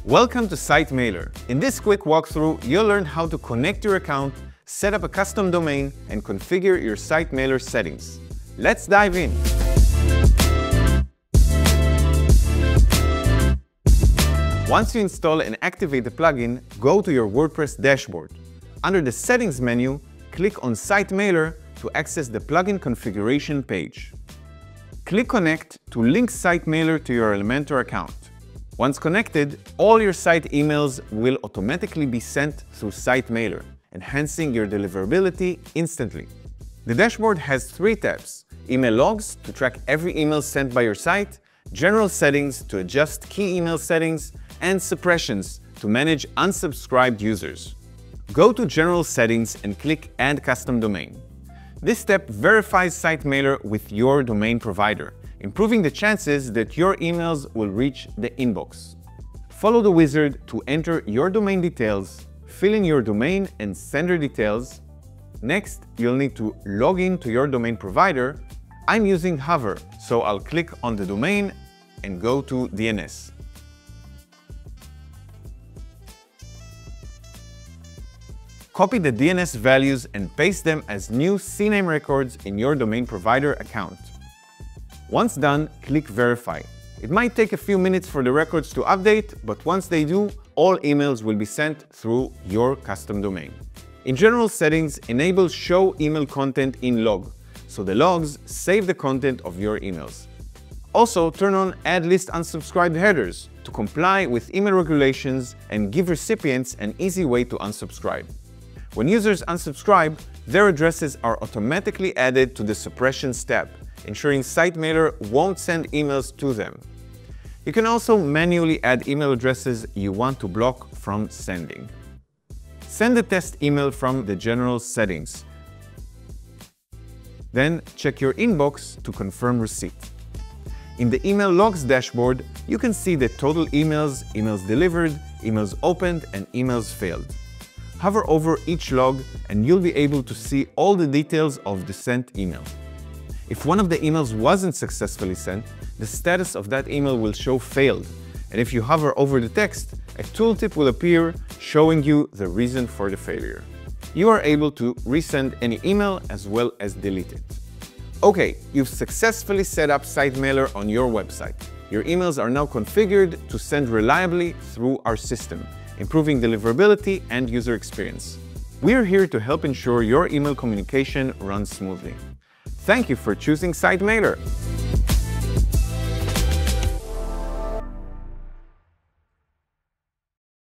Welcome to SiteMailer. In this quick walkthrough, you'll learn how to connect your account, set up a custom domain, and configure your SiteMailer settings. Let's dive in. Once you install and activate the plugin, go to your WordPress dashboard. Under the Settings menu, click on SiteMailer to access the plugin configuration page. Click Connect to link SiteMailer to your Elementor account. Once connected, all your site emails will automatically be sent through SiteMailer, enhancing your deliverability instantly. The dashboard has 3 tabs: Email Logs to track every email sent by your site, General Settings to adjust key email settings, and Suppressions to manage unsubscribed users. Go to General Settings and click Add Custom Domain. This step verifies SiteMailer with your domain provider, improving the chances that your emails will reach the inbox. Follow the wizard to enter your domain details, fill in your domain and sender details. Next, you'll need to log in to your domain provider. I'm using Hover, so I'll click on the domain and go to DNS. Copy the DNS values and paste them as new CNAME records in your domain provider account. Once done, click Verify. It might take a few minutes for the records to update, but once they do, all emails will be sent through your custom domain. In General Settings, enable Show Email Content in Log, so the logs save the content of your emails. Also, turn on Add List Unsubscribed Headers to comply with email regulations and give recipients an easy way to unsubscribe. When users unsubscribe, their addresses are automatically added to the Suppressions tab, ensuring SiteMailer won't send emails to them. You can also manually add email addresses you want to block from sending. Send a test email from the General Settings. Then check your inbox to confirm receipt. In the Email Logs dashboard, you can see the total emails, emails delivered, emails opened, and emails failed. Hover over each log and you'll be able to see all the details of the sent email. If one of the emails wasn't successfully sent, the status of that email will show failed, and if you hover over the text, a tooltip will appear showing you the reason for the failure. You are able to resend any email as well as delete it. Okay, you've successfully set up SiteMailer on your website. Your emails are now configured to send reliably through our system, improving deliverability and user experience. We're here to help ensure your email communication runs smoothly. Thank you for choosing SiteMailer.